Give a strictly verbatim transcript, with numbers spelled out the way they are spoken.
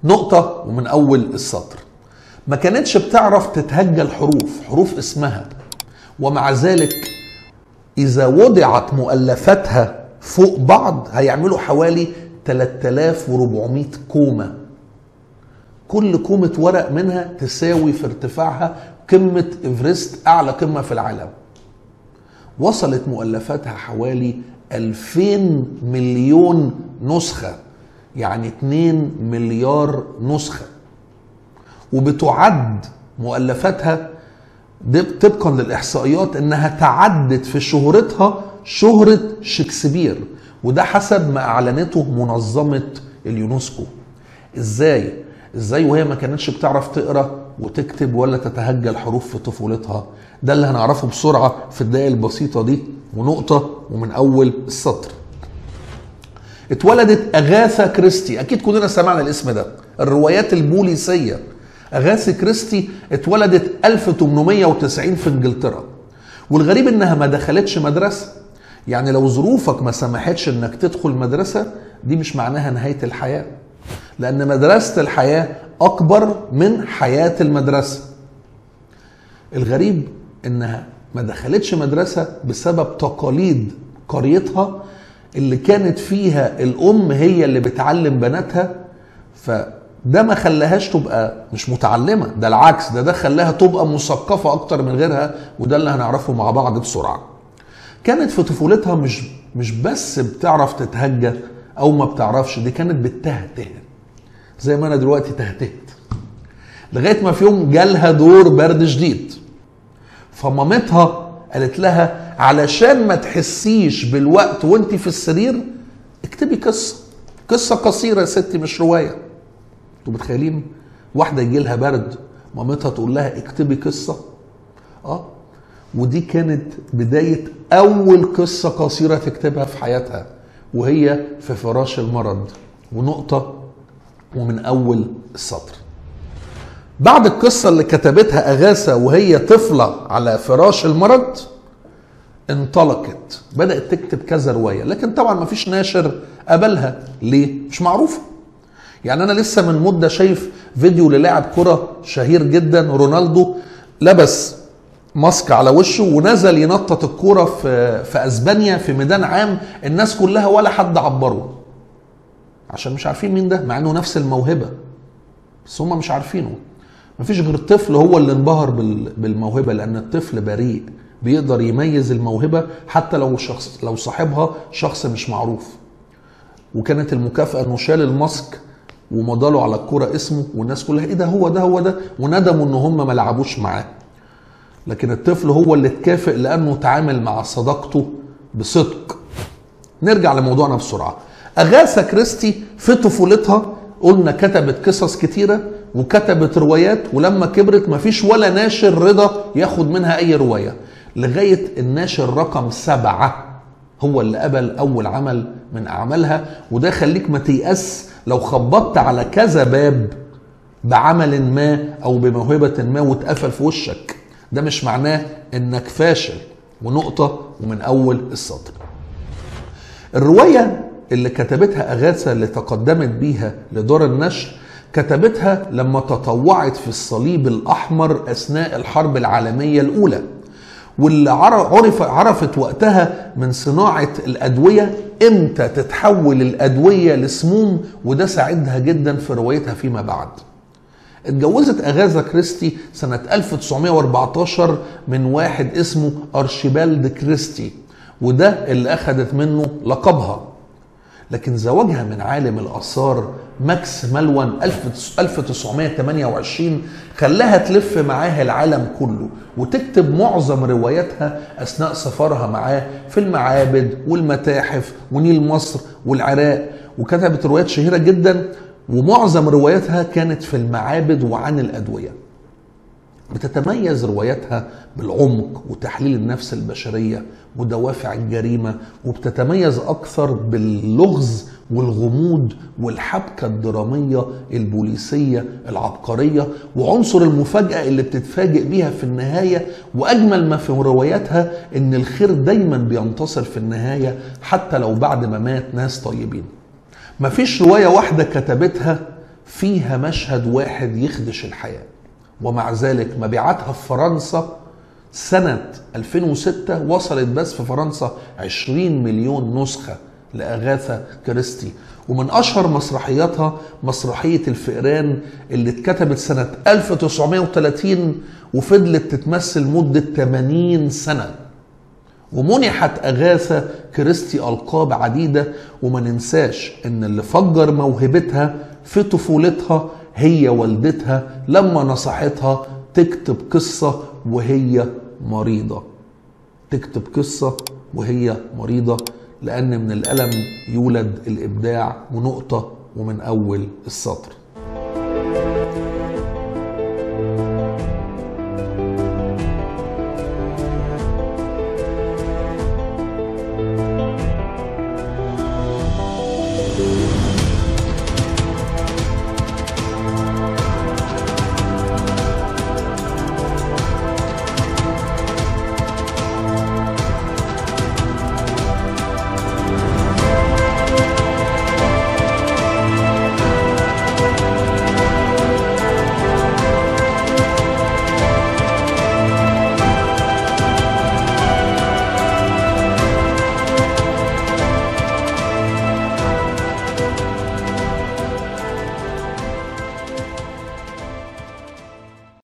نقطة ومن أول السطر. ما كانتش بتعرف تتهجى الحروف، حروف اسمها، ومع ذلك إذا وضعت مؤلفاتها فوق بعض هيعملوا حوالي ثلاثة آلاف وأربعمائة كومة. كل كومة ورق منها تساوي في ارتفاعها قمة إيفرست، أعلى قمة في العالم. وصلت مؤلفاتها حوالي ألفين مليون نسخة، يعني اتنين مليار نسخة. وبتعد مؤلفاتها طبقا للإحصائيات إنها تعدت في شهرتها شهرة شكسبير، وده حسب ما أعلنته منظمة اليونسكو. إزاي؟ إزاي وهي ما كانتش بتعرف تقرأ وتكتب ولا تتهجى الحروف في طفولتها؟ ده اللي هنعرفه بسرعة في الدقائق البسيطة دي، ونقطة ومن أول السطر. اتولدت أغاثا كريستي، أكيد كلنا سمعنا الاسم ده، الروايات البوليسية. أغاثا كريستي اتولدت ألف وثمانمائة وتسعين في انجلترا، والغريب انها ما دخلتش مدرسة. يعني لو ظروفك ما سمحتش انك تدخل مدرسة دي مش معناها نهاية الحياة، لان مدرسة الحياة اكبر من حياة المدرسة. الغريب انها ما دخلتش مدرسة بسبب تقاليد قريتها اللي كانت فيها الام هي اللي بتعلم بناتها، فده ما خلاهاش تبقى مش متعلمة، ده العكس، ده ده خلاها تبقى مثقفة اكتر من غيرها، وده اللي هنعرفه مع بعض بسرعة. كانت في طفولتها مش مش بس بتعرف تتهجى او ما بتعرفش، دي كانت بتهته زي ما انا دلوقتي تهتهت، لغايه ما في يوم جالها دور برد شديد. فمامتها قالت لها علشان ما تحسيش بالوقت وانت في السرير اكتبي قصه، قصه قصيره يا ستي مش روايه. انتوا متخيلين واحده يجي لها برد مامتها تقول لها اكتبي قصه؟ اه ودي كانت بدايه اول قصه قصيره تكتبها في حياتها وهي في فراش المرض، ونقطه ومن اول السطر. بعد القصة اللي كتبتها أغاثا وهي طفلة على فراش المرض انطلقت، بدأت تكتب كذا رواية، لكن طبعا ما فيش ناشر قبلها. ليه؟ مش معروفة. يعني أنا لسه من مدة شايف فيديو للاعب كرة شهير جدا رونالدو لبس ماسك على وشه ونزل ينطط الكرة في في اسبانيا في ميدان عام، الناس كلها ولا حد عبره عشان مش عارفين مين ده، مع انه نفس الموهبة بس هم مش عارفينه. مفيش غير طفل هو اللي انبهر بالموهبة، لأن الطفل بريء بيقدر يميز الموهبة حتى لو شخص لو صاحبها شخص مش معروف. وكانت المكافأة انه شال الماسك ومضاله على الكرة اسمه، والناس كلها ايه ده هو ده هو ده، وندموا ان هم ما لعبوش معاه. لكن الطفل هو اللي اتكافئ لأنه تعامل مع صداقته بصدق. نرجع لموضوعنا بسرعة. أغاثا كريستي في طفولتها قلنا كتبت قصص كتيرة وكتبت روايات، ولما كبرت مفيش ولا ناشر رضا ياخد منها اي رواية، لغاية الناشر رقم سبعة هو اللي قبل اول عمل من اعمالها. وده خليك ما تيأس لو خبطت على كذا باب بعمل ما او بموهبة ما واتقفل في وشك، ده مش معناه انك فاشل. ونقطة ومن اول السطر. الرواية اللي كتبتها أغاثا اللي تقدمت بيها لدار النشر كتبتها لما تطوعت في الصليب الأحمر أثناء الحرب العالمية الأولى، واللي عرف عرفت وقتها من صناعة الأدوية إمتى تتحول الأدوية لسموم، وده ساعدها جدا في روايتها فيما بعد. اتجوزت أغاثا كريستي سنة ألف وتسعمائة وأربعة عشر من واحد اسمه أرشيبالد كريستي، وده اللي أخذت منه لقبها. لكن زواجها من عالم الآثار ماكس مالوان ألف وتسعمائة وثمانية وعشرين خلاها تلف معاه العالم كله وتكتب معظم رواياتها أثناء سفرها معاه في المعابد والمتاحف ونيل مصر والعراق، وكتبت روايات شهيرة جدا ومعظم رواياتها كانت في المعابد وعن الأدوية. بتتميز رواياتها بالعمق وتحليل النفس البشرية ودوافع الجريمة، وبتتميز أكثر باللغز والغموض والحبكة الدرامية البوليسية العبقرية وعنصر المفاجأة اللي بتتفاجئ بيها في النهاية. وأجمل ما في رواياتها إن الخير دايما بينتصر في النهاية حتى لو بعد ما مات ناس طيبين. مفيش رواية واحدة كتبتها فيها مشهد واحد يخدش الحياة، ومع ذلك مبيعاتها في فرنسا سنة ألفين وستة وصلت بس في فرنسا عشرين مليون نسخة لأغاثا كريستي. ومن أشهر مسرحياتها مسرحية الفئران اللي اتكتبت سنة ألف وتسعمائة وثلاثين وفضلت تتمثل مدة ثمانين سنة. ومنحت أغاثا كريستي ألقاب عديدة، وما ننساش إن اللي فجر موهبتها في طفولتها هي والدتها لما نصحتها تكتب قصة وهي مريضة. تكتب قصة وهي مريضة، لأن من الألم يولد الإبداع، ونقطة ومن أول السطر.